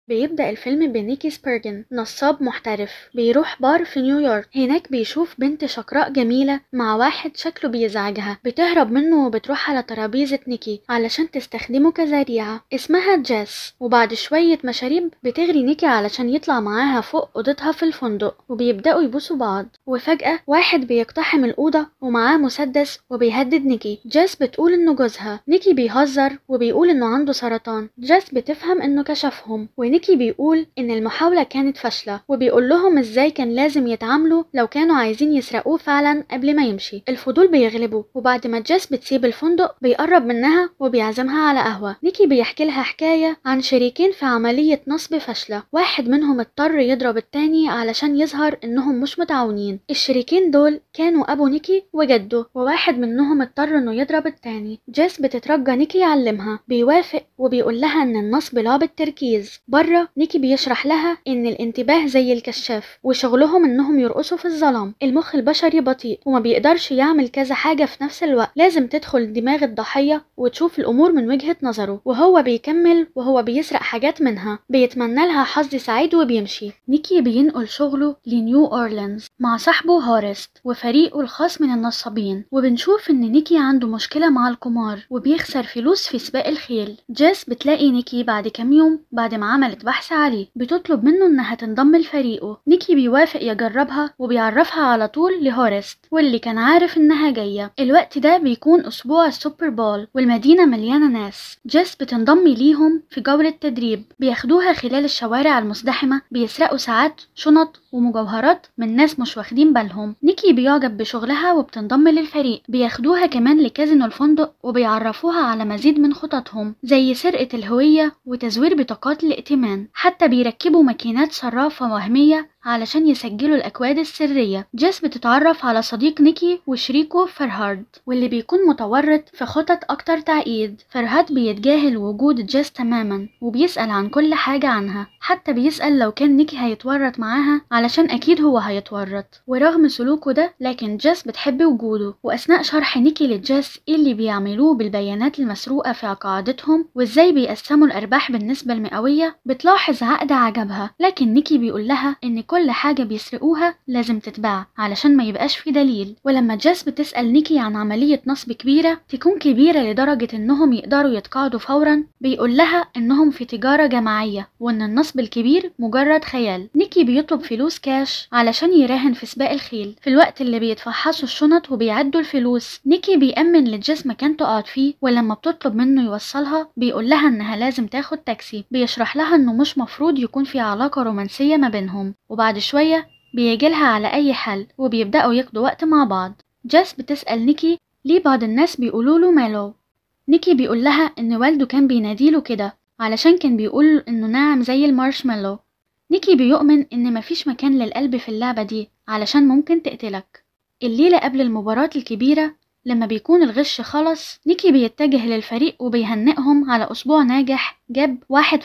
بيبدأ الفيلم بنيكي سبيرجن، نصاب محترف بيروح بار في نيويورك. هناك بيشوف بنت شقراء جميلة مع واحد شكله بيزعجها، بتهرب منه وبتروح على ترابيزة نيكي علشان تستخدمه كذريعة. اسمها جيس، وبعد شوية مشاريب بتغري نيكي علشان يطلع معاها فوق أوضتها في الفندق، وبيبدأوا يبوسوا بعض. وفجأة واحد بيقتحم الأوضة ومعاه مسدس وبيهدد نيكي. جيس بتقول إنه جوزها، نيكي بيهزر وبيقول إنه عنده سرطان. جيس بتفهم إنه كشفهم، ونيكي بيقول إن المحاولة كانت فاشلة، وبيقول لهم إزاي كان لازم يتعاملوا لو كانوا عايزين يسرقوه فعلا قبل ما يمشي. الفضول بيغلبه، وبعد ما جيس بتسيب الفندق بيقرب منها وبيعزمها على قهوة. نيكي بيحكي لها حكاية عن شريكين في عملية نصب فاشلة، واحد منهم اضطر يضرب التاني علشان يظهر إنهم مش متعاونين. الشريكين دول كانوا أبو نيكي وجده، وواحد منهم اضطر إنه يضرب التاني. جيس بتترجى نيكي يعلمها، بيوافق وبيقول لها إن النصب لعبة تركيز. بره نيكي بيشرح لها ان الانتباه زي الكشاف، وشغلهم انهم يرقصوا في الظلام. المخ البشري بطيء وما بيقدرش يعمل كذا حاجة في نفس الوقت، لازم تدخل دماغ الضحية وتشوف الامور من وجهة نظره. وهو بيكمل وهو بيسرق حاجات منها، بيتمنى لها حظ سعيد وبيمشي. نيكي بينقل شغله لنيو اورلينز مع صاحبه هورست وفريقه الخاص من النصابين، وبنشوف ان نيكي عنده مشكلة مع القمار وبيخسر فلوس في سباق الخيل. جيس بتلاقي نيكي بعد كام يوم بعد ما عملت بحث عليه، بتطلب منه انها تنضم لفريقه. نيكي بيوافق يجربها وبيعرفها على طول لهورست، واللي كان عارف انها جاية. الوقت ده بيكون اسبوع السوبر بول والمدينة مليانة ناس. جيس بتنضم ليهم في جولة تدريب بياخدوها خلال الشوارع المزدحمة، بيسرقوا ساعات شنط ومجوهرات من ناس مش واخدين بالهم. نيكي بيعجب بشغلها وبتنضم للفريق، بياخدوها كمان لكازينو الفندق وبيعرفوها على مزيد من خططهم زي سرقة الهوية وتزوير بطاقات الائتمان. حتى بيركبوا ماكينات صرافة وهمية علشان يسجلوا الأكواد السرية. جيس بتتعرف على صديق نيكي وشريكه فرهاد، واللي بيكون متورط في خطط أكتر تعقيد. فرهاد بيتجاهل وجود جيس تماما وبيسأل عن كل حاجة عنها، حتى بيسأل لو كان نيكي هيتورط معاها علشان أكيد هو هيتورط. ورغم سلوكه ده لكن جيس بتحب وجوده. وأثناء شرح نيكي لجيس إيه اللي بيعملوه بالبيانات المسروقة في قاعدتهم وإزاي بيقسموا الأرباح بالنسبة المئوية، بتلاحظ عقد عجبها. لكن نيكي بيقول لها إن كل حاجة بيسرقوها لازم تتباع علشان ما يبقاش في دليل. ولما جيس بتسأل نيكي عن عملية نصب كبيرة تكون كبيرة لدرجة إنهم يقدروا يتقاعدوا فورا، بيقول لها إنهم في تجارة جماعية وإن النصب الكبير مجرد خيال. نيكي بيطلب فلوس كاش علشان يراهن في سباق الخيل. في الوقت اللي بيتفحصوا الشنط وبيعدوا الفلوس، نيكي بيأمن لجيس مكان تقعد فيه، ولما بتطلب منه يوصلها بيقول لها إنها لازم تاخد تاكسي. بيشرح لها إنه مش مفروض يكون في علاقة رومانسية ما بينهم، وبعد شوية بيجيلها على أي حل وبيبدأوا يقضوا وقت مع بعض. جيس بتسأل نيكي ليه بعض الناس بيقولوله ميلو. نيكي بيقول لها إن والده كان بيناديله كده علشان كان بيقول إنه ناعم زي المارشميلو. نيكي بيؤمن إن مفيش مكان للقلب في اللعبة دي علشان ممكن تقتلك. الليلة قبل المباراة الكبيرة لما بيكون الغش خلص، نيكي بيتجه للفريق وبيهنئهم على أسبوع ناجح جاب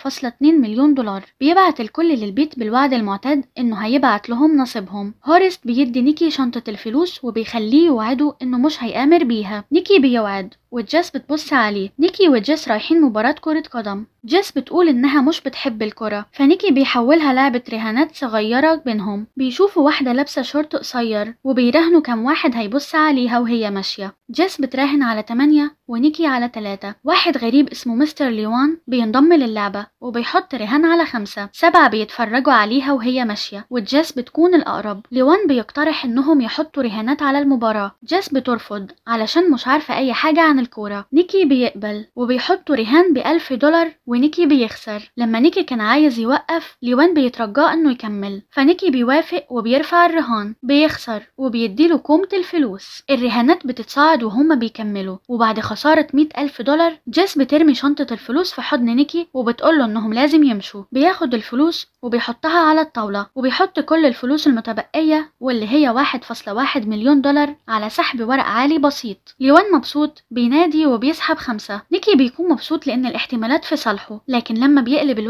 1.2 مليون دولار. بيبعت الكل للبيت بالوعد المعتاد إنه هيبعت لهم نصيبهم. هورست بيدي نيكي شنطة الفلوس وبيخليه يوعده إنه مش هيآمر بيها. نيكي بيوعد وجيس بتبص عليه. نيكي وجيس رايحين مباراة كرة قدم. جيس بتقول إنها مش بتحب الكرة، فنيكي بيحولها لعبة رهانات صغيرة بينهم. بيشوفوا واحدة لابسة شورت قصير وبيراهنوا كم واحد هيبص عليها وهي ماشية. جيس بتراهن على 8 ونيكي على 3. واحد غريب اسمه مستر ليوان بينضم للعبة وبيحط رهان على 5. 7 بيتفرجوا عليها وهي ماشية، وجيس بتكون الأقرب. ليوان بيقترح إنهم يحطوا رهانات على المباراة. جيس بترفض علشان مش عارفة أي حاجة عن الكورة. نيكي بيقبل وبيحطوا رهان ب1000 دولار ونيكي بيخسر. لما نيكي كان عايز يوقف، ليوان بيترجاه إنه يكمل، فنيكي بيوافق وبيرفع الرهان. بيخسر وبيديله كومة الفلوس. الرهانات بتتصاعد وهما بيكملوا، وبعد خسارة 100,000 دولار جيس بترمي شنطة الفلوس في حضن نيكي وبتقوله إنهم لازم يمشوا. بياخد الفلوس وبيحطها على الطاولة وبيحط كل الفلوس المتبقية واللي هي 1.1 مليون دولار على سحب ورق عالي بسيط. ليوان مبسوط بينادي وبيسحب 5. نيكي بيكون مبسوط لأن الاحتمالات في صالحه، لكن لما بيقلب الورقة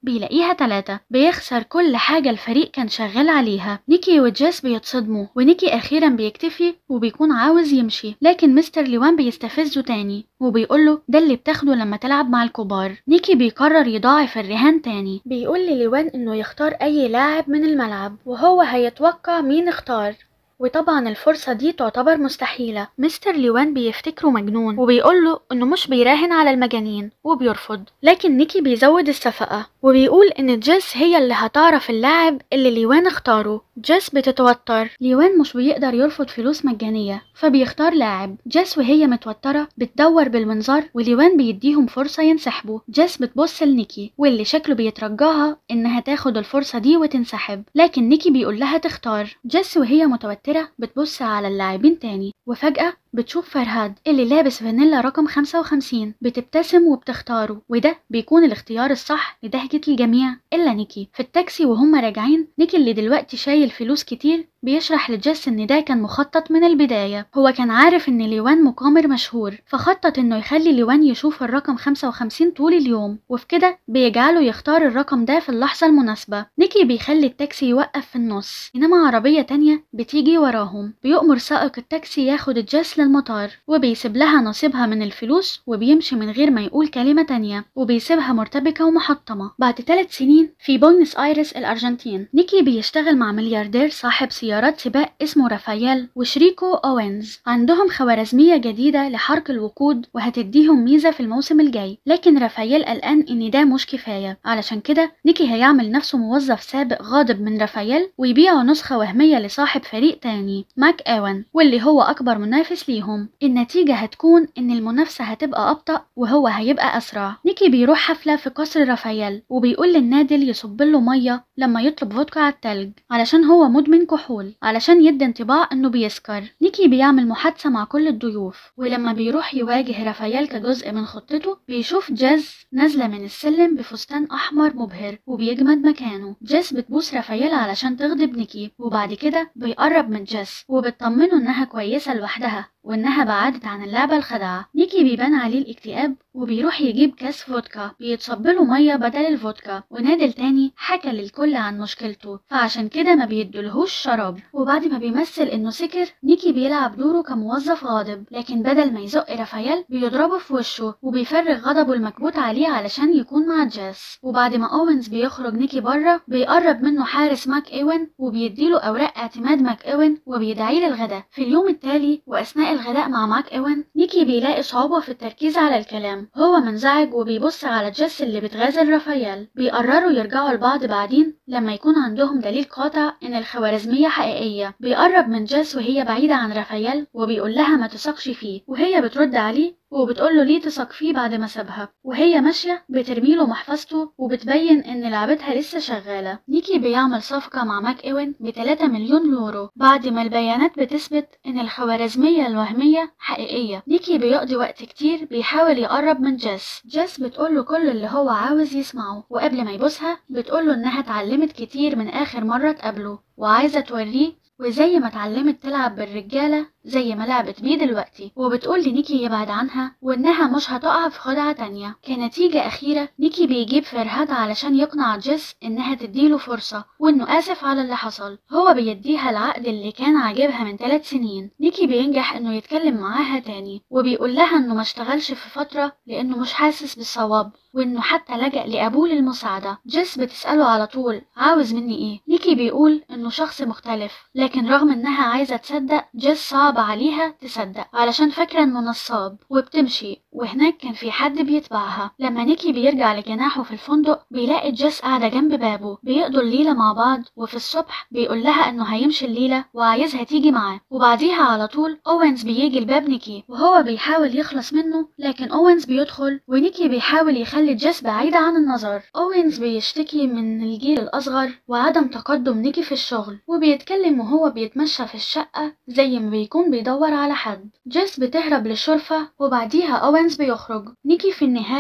بيلاقيها 3. بيخسر كل حاجة الفريق كان شغال عليها. نيكي وجيس بيتصدموا، ونيكي أخيرا بيكتفي وبيكون عاوز يمشي، لكن مستر ليوان بيستفزه تاني وبيقوله ده اللي بتاخده لما تلعب مع الكبار. نيكي بيقرر يضاعف الرهان تاني، بيقول لليوان انه يختار اي لاعب من الملعب وهو هيتوقع مين اختار، وطبعا الفرصة دي تعتبر مستحيلة. مستر ليوان بيفتكره مجنون وبيقوله انه مش بيراهن على المجانين وبيرفض، لكن نيكي بيزود الصفقة وبيقول ان جيس هي اللي هتعرف اللاعب اللي ليوان اختاره. جيس بتتوتر، ليوان مش بيقدر يرفض فلوس مجانية فبيختار لاعب. جيس وهي متوترة بتدور بالمنظار وليوان بيديهم فرصة ينسحبوا. جيس بتبص لنيكي واللي شكله بيترجاها انها تاخد الفرصة دي وتنسحب، لكن نيكي بيقول لها تختار. جيس وهي متوترة بتبص على اللاعبين تاني، وفجأة بتشوف فرهاد اللي لابس فانيلا رقم 55. بتبتسم وبتختاره، وده بيكون الاختيار الصح لدهجة الجميع إلا نيكي. في التاكسي وهم راجعين، نيكي اللي دلوقتي شايل فلوس كتير بيشرح لجيس ان ده كان مخطط من البداية. هو كان عارف ان ليوان مقامر مشهور، فخطط انه يخلي ليوان يشوف الرقم 55 طول اليوم، وفي كده بيجعله يختار الرقم ده في اللحظة المناسبة. نيكي بيخلي التاكسي يوقف في النص، انما عربية تانية بتيجي وراهم. بيؤمر سائق التاكسي ياخد جيس للمطار وبيسيب لها نصيبها من الفلوس وبيمشي من غير ما يقول كلمة تانية، وبيسيبها مرتبكة ومحطمة. بعد 3 سنين في بوينس آيرس الأرجنتين، نيكي بيشتغل مع ملياردير صاحب سيارات سباق اسمه رافائيل وشريكه أوينز. عندهم خوارزمية جديدة لحرق الوقود وهتديهم ميزة في الموسم الجاي، لكن رافائيل قلقان ان ده مش كفاية، علشان كده نيكي هيعمل نفسه موظف سابق غاضب من رافائيل ويبيعه نسخة وهمية لصاحب فريق تاني ماك ايوان، واللي هو أكبر منافس ليهم. النتيجة هتكون ان المنافسة هتبقى أبطأ وهو هيبقى أسرع. نيكي بيروح حفلة في قصر رافائيل وبيقول للنادل يصب له مية لما يطلب فودكا على التلج علشان هو مدمن كحول، علشان يدي انطباع انه بيسكر. نيكي بيعمل محادثة مع كل الضيوف، ولما بيروح يواجه رافائيل كجزء من خطته بيشوف جيس نازلة من السلم بفستان أحمر مبهر وبيجمد مكانه. جيس بتبوس رافائيل علشان تغضب نيكي، وبعد كده بيقرب من جيس وبتطمنه انها كويسة لوحدها وانها بعدت عن اللعبة الخدعة. نيكي بيبان عليه الاكتئاب وبيروح يجيب كاس فودكا بيتصبله مية بدل الفودكا، ونادل تاني حكى للكل عن مشكلته فعشان كده ما بيدلهوش شراب. وبعد ما بيمثل انه سكر، نيكي بيلعب دوره كموظف غاضب، لكن بدل ما يزق رافائيل بيضربه في وشه وبيفرغ غضبه المكبوت عليه علشان يكون مع جيس. وبعد ما اوينز بيخرج نيكي بره، بيقرب منه حارس ماك ايوان وبيديله اوراق اعتماد ماك ايوان وبيدعيه للغداء. في اليوم التالي واثناء الغداء مع ماك ايوان، نيكي بيلاقي صعوبة في التركيز على الكلام، هو منزعج وبيبص على جيس اللي بتغازل رافائيل. بيقرروا يرجعوا لبعض بعدين لما يكون عندهم دليل قاطع ان الخوارزمية حقيقية. بيقرب من جيس وهي بعيدة عن رافائيل وبيقول لها ما تثقش فيه، وهي بترد عليه وبتقوله ليه تثق فيه بعد ما سابها. وهي ماشية بترميله محفظته وبتبين ان لعبتها لسه شغالة. نيكي بيعمل صفقة مع ماك ايوان ب3 مليون يورو بعد ما البيانات بتثبت ان الخوارزمية الوهمية حقيقية. نيكي بيقضي وقت كتير بيحاول يقرب من جيس. جيس بتقوله كل اللي هو عاوز يسمعه، وقبل ما يبوسها بتقوله انها اتعلمت كتير من اخر مرة تقابله وعايزة توريه، وزي ما اتعلمت تلعب بالرجالة زي ما لعبت بيه دلوقتي. وبتقول لنيكي يبعد عنها وانها مش هتقع في خدعة تانية. كنتيجة اخيرة، نيكي بيجيب فرهاد علشان يقنع جيس انها تديله فرصة وانه اسف على اللي حصل. هو بيديها العقد اللي كان عاجبها من 3 سنين. نيكي بينجح انه يتكلم معاها تاني وبيقول لها انه ما اشتغلش في فترة لانه مش حاسس بالصواب، وانه حتى لجأ لابوه للمساعدة. جيس بتسأله على طول عاوز مني ايه. نيكي بيقول انه شخص مختلف، لكن رغم انها عايزة تصدق، جيس صعب عليها تصدق علشان فاكرة انه نصاب، وبتمشي وهناك كان في حد بيتبعها. لما نيكي بيرجع لجناحه في الفندق بيلاقي جيس قاعدة جنب بابه بيقضوا الليلة مع بعض، وفي الصبح بيقول لها انه هيمشي الليلة وعايزها تيجي معاه. وبعديها على طول اوينز بيجي لباب نيكي وهو بيحاول يخلص منه، لكن اوينز بيدخل ونيكي بيحاول يخلي جيس بعيدة عن النظر. اوينز بيشتكي من الجيل الاصغر وعدم تقدم نيكي في الشغل، وبيتكلم وهو بيتمشى في الشقة زي ما بيكون بيدور على حد. جيس بتهرب للشرفة وبعديها اوينز بيخرج. نيكي في النهاية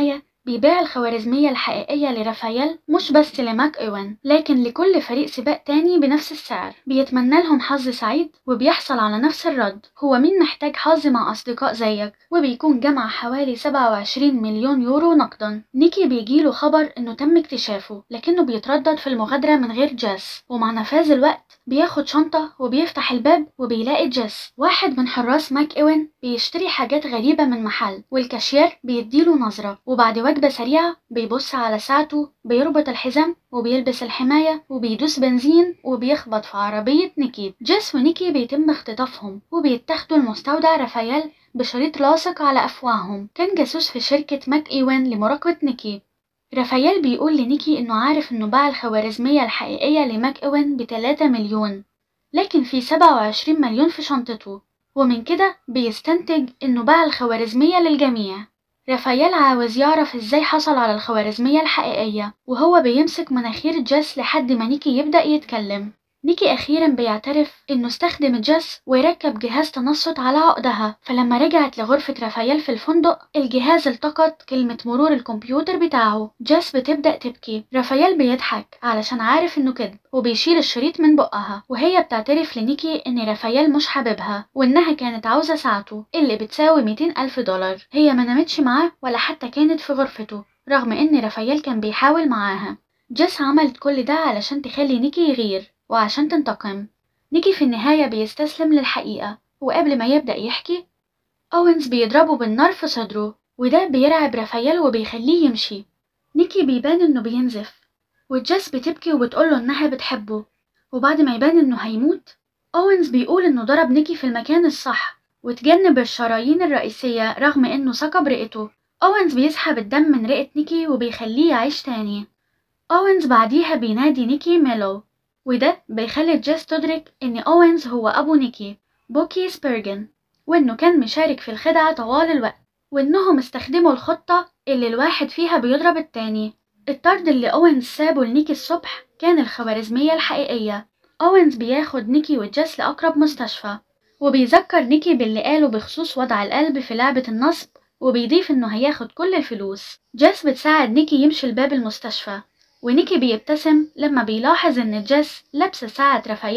بيبيع الخوارزمية الحقيقية لرافائيل مش بس لماك إيوان لكن لكل فريق سباق تاني بنفس السعر، بيتمنى لهم حظ سعيد وبيحصل على نفس الرد، هو مين محتاج حظ مع أصدقاء زيك، وبيكون جمع حوالي 27 مليون يورو نقدا. نيكي بيجيله خبر انه تم اكتشافه لكنه بيتردد في المغادرة من غير جيس، ومع نفاذ الوقت بياخد شنطة وبيفتح الباب وبيلاقي جيس واحد من حراس ماك إيوان بيشتري حاجات غريبة من محل، والكاشير بيديله نظرة، وبعد وجبة سريعة بيبص على ساعته، بيربط الحزام وبيلبس الحماية وبيدوس بنزين وبيخبط في عربية نيكي. جيس ونيكي بيتم اختطافهم وبيتاخدوا المستودع رافائيل بشريط لاصق على أفواههم. كان جاسوس في شركة ماك إيوان لمراقبة نيكي. رافائيل بيقول لنيكي إنه عارف إنه باع الخوارزمية الحقيقية لماك إيوان ب3 مليون، لكن في 27 مليون في شنطته، ومن كده بيستنتج إنه باع الخوارزمية للجميع. رافائيل عاوز يعرف إزاي حصل على الخوارزمية الحقيقية، وهو بيمسك مناخير جيس لحد ما نيكي يبدأ يتكلم. نيكي أخيرا بيعترف إنه استخدم جيس ويركب جهاز تنصت على عقدها، فلما رجعت لغرفة رافائيل في الفندق الجهاز التقط كلمة مرور الكمبيوتر بتاعه. جيس بتبدأ تبكي، رافائيل بيضحك علشان عارف إنه كذب وبيشيل الشريط من بقها، وهي بتعترف لنيكي إن رافائيل مش حاببها وإنها كانت عاوزة ساعته اللي بتساوي 200,000 دولار. هي ما نامتش معاه ولا حتى كانت في غرفته رغم إن رافائيل كان بيحاول معاها. جيس عملت كل ده علشان تخلي نيكي يغير وعشان تنتقم. نيكي في النهاية بيستسلم للحقيقة، وقبل ما يبدأ يحكي أوينز بيضربه بالنار في صدره، وده بيرعب رافائيل وبيخليه يمشي. نيكي بيبان إنه بينزف، وجيس بتبكي وبتقوله إنها بتحبه، وبعد ما يبان إنه هيموت أوينز بيقول إنه ضرب نيكي في المكان الصح وتجنب الشرايين الرئيسية رغم إنه ثقب رئته. أوينز بيسحب الدم من رئة نيكي وبيخليه يعيش تاني. أوينز بعديها بينادي نيكي ميلو، وده بيخلي جيس تدرك إن أوينز هو أبو نيكي بوكي سبيرجن، وإنه كان مشارك في الخدعة طوال الوقت، وإنهم استخدموا الخطة اللي الواحد فيها بيضرب التاني. الطرد اللي أوينز سابه لنيكي الصبح كان الخوارزمية الحقيقية. أوينز بياخد نيكي وجيس لأقرب مستشفى، وبيذكر نيكي باللي قاله بخصوص وضع القلب في لعبة النصب، وبيضيف إنه هياخد كل الفلوس. جيس بتساعد نيكي يمشي لباب المستشفى، ونيكي بيبتسم لما بيلاحظ إن جيس لابسة ساعة رافائيل.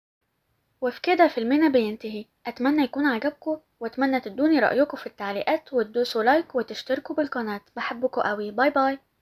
وفي كده فيلمنا بينتهي. أتمنى يكون عجبكم، وأتمنى تدوني رأيكم في التعليقات وتدوسوا لايك وتشتركوا بالقناة. بحبكم قوي، باي باي.